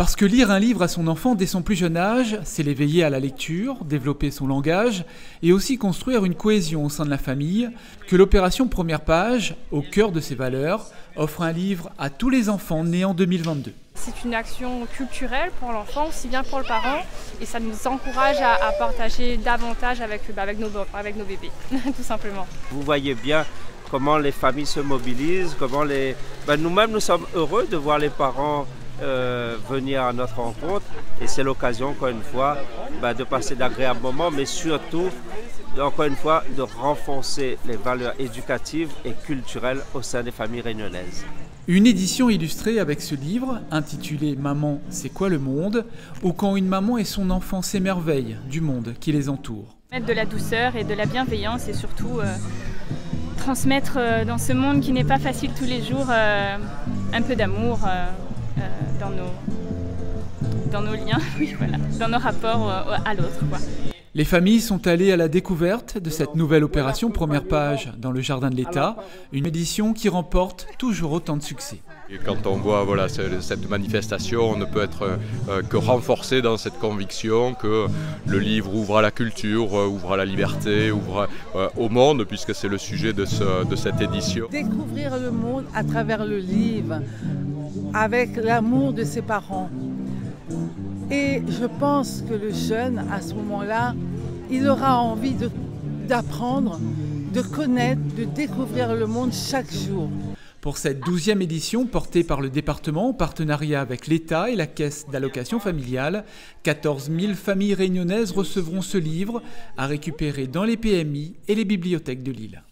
Parce que lire un livre à son enfant dès son plus jeune âge, c'est l'éveiller à la lecture, développer son langage et aussi construire une cohésion au sein de la famille, que l'opération Première Page, au cœur de ses valeurs, offre un livre à tous les enfants nés en 2022. C'est une action culturelle pour l'enfant, aussi bien pour le parent, et ça nous encourage à partager davantage avec nos bébés, tout simplement. Vous voyez bien comment les familles se mobilisent, comment nous-mêmes nous sommes heureux de voir les parents venir à notre rencontre, et c'est l'occasion encore une fois de passer d'agréables moments, mais surtout encore une fois de renforcer les valeurs éducatives et culturelles au sein des familles réunionnaises. Une édition illustrée avec ce livre, intitulé « Maman, c'est quoi le monde ?», ou quand une maman et son enfant s'émerveillent du monde qui les entoure. Mettre de la douceur et de la bienveillance et surtout transmettre dans ce monde qui n'est pas facile tous les jours un peu d'amour dans nos liens, oui, voilà, dans nos rapports à l'autre, quoi. Les familles sont allées à la découverte de cette nouvelle opération Première Page dans le Jardin de l'État, une édition qui remporte toujours autant de succès. Et quand on voit cette manifestation, on ne peut être que renforcé dans cette conviction que le livre ouvre à la culture, ouvre à la liberté, ouvre au monde, puisque c'est le sujet de cette édition. Découvrir le monde à travers le livre, avec l'amour de ses parents. Et je pense que le jeune, à ce moment-là, il aura envie d'apprendre, de connaître, de découvrir le monde chaque jour. Pour cette 12e édition portée par le département en partenariat avec l'État et la Caisse d'allocation familiale, 14 000 familles réunionnaises recevront ce livre à récupérer dans les PMI et les bibliothèques de Lille.